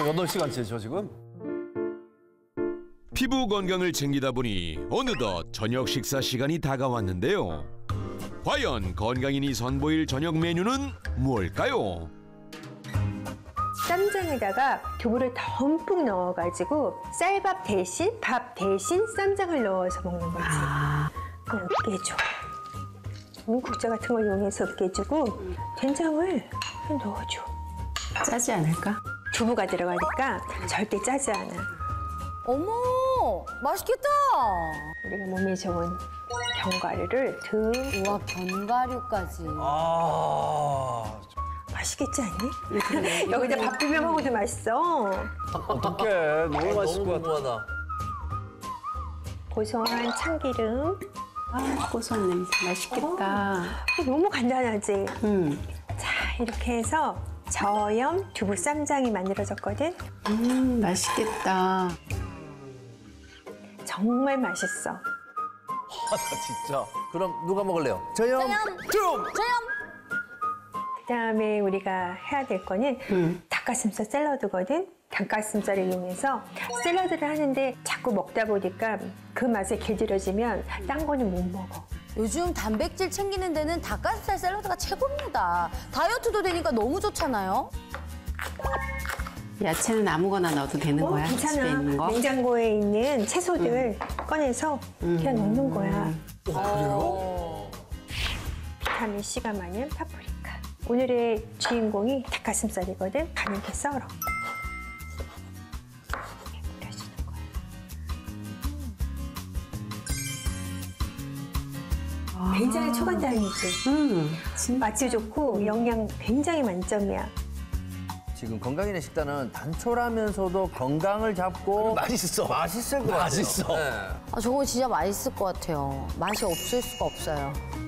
8시간째죠, 지금? 피부 건강을 챙기다 보니 어느덧 저녁 식사 시간이 다가왔는데요. 과연 건강인이 선보일 저녁 메뉴는 무엇일까요? 쌈장에다가 두부를 듬뿍 넣어가지고 쌀밥 대신 밥 대신 쌈장을 넣어서 먹는 거지. 그럼 으깨줘. 국자 같은 걸 이용해서 으깨주고 된장을 넣어줘. 짜지 않을까? 두부가 들어가니까 절대 짜지 않아. 어머, 맛있겠다. 우리가 몸에 좋은 견과류를 우와, 견과류까지. 맛있겠지 않니? 여기다 밥 비벼 먹어도 맛있어. 어떡해. 너무 맛있을 것 같아. 궁금하다. 고소한 참기름. 고소한 냄새 맛있겠다. 너무 간단하지? 자, 이렇게 해서 저염 두부 쌈장이 만들어졌거든. 맛있겠다. 정말 맛있어. 나 진짜. 그럼 누가 먹을래요? 저요. 저염. 그다음에 우리가 해야 될 거는 닭가슴살 샐러드거든. 닭가슴살을 이용해서 샐러드를 하는데 자꾸 먹다 보니까 그 맛에 길들여지면 딴 거는 못 먹어. 요즘 단백질 챙기는 데는 닭가슴살 샐러드가 최고입니다. 다이어트도 되니까 너무 좋잖아요. 야채는 아무거나 넣어도 되는 거야? 집에 괜찮아. 있는 거? 냉장고에 있는 채소들 꺼내서 그냥 넣는 거야. 그래요? 비타민 C가 많은 파프리카. 오늘의 주인공이 닭가슴살이거든. 가볍게 썰어. 뿌려주는 거야. 굉장히 초간단이지. 맛도 좋고 영양 굉장히 만점이야. 지금 건강인의 식단은 단촐하면서도 건강을 잡고 맛있어. 맛있을 것 같아요. 맛있어. 네. 저거 진짜 맛있을 것 같아요. 맛이 없을 수가 없어요.